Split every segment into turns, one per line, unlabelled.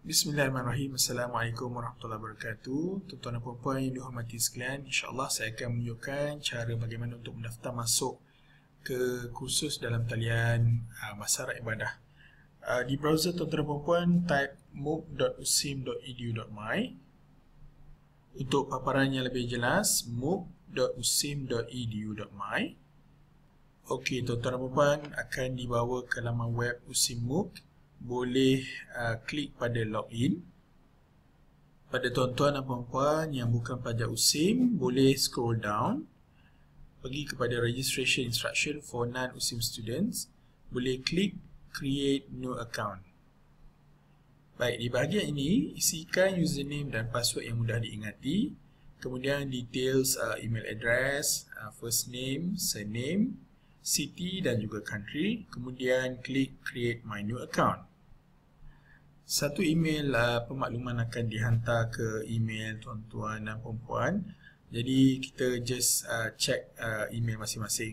Bismillahirrahmanirrahim. Assalamualaikum warahmatullahi wabarakatuh. Tuan-tuan dan puan-puan yang dihormati sekalian, insya-Allah saya akan menunjukkan cara bagaimana untuk mendaftar masuk ke kursus dalam talian Masyarakat Ibadah. Di browser tuan-tuan dan puan-puan type mooc.usim.edu.my. Untuk paparan yang lebih jelas mooc.usim.edu.my. Okey, tuan-tuan dan puan-puan akan dibawa ke laman web USIM MOOC. Boleh klik pada login. Pada tuan-tuan dan puan-puan yang bukan pelajar USIM, boleh scroll down, pergi kepada registration instruction for non-USIM students. Boleh klik create new account. Baik, di bahagian ini isikan username dan password yang mudah diingati, kemudian details email address, first name, surname, city dan juga country, kemudian klik create my new account. Satu email pemakluman akan dihantar ke email tuan-tuan dan puan-puan. Jadi kita just check email masing-masing.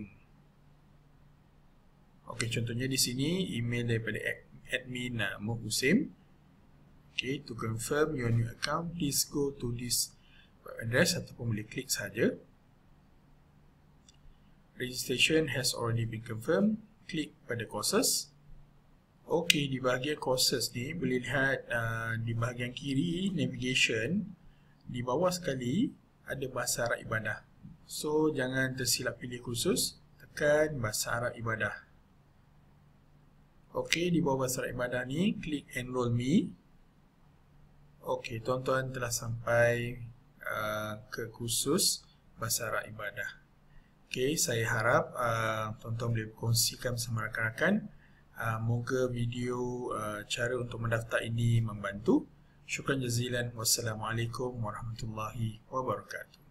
Okey, contohnya di sini email daripada admin MOOC USIM. Okay, to confirm your new account, please go to this web address ataupun boleh klik saja. Registration has already been confirmed. Klik pada courses. Okey, di bahagian courses ni boleh lihat di bahagian kiri navigation, di bawah sekali ada bahasa Arab Ibadah. So jangan tersilap pilih kursus, tekan bahasa Arab Ibadah. Okey, di bawah bahasa Arab Ibadah ni klik enroll me. Okey, tuan-tuan telah sampai ke kursus bahasa Arab Ibadah. Okey, saya harap tuan-tuan boleh kongsikan bersama rakan-rakan. Moga video cara untuk mendaftar ini membantu. Syukran jazilan. Wassalamualaikum warahmatullahi wabarakatuh.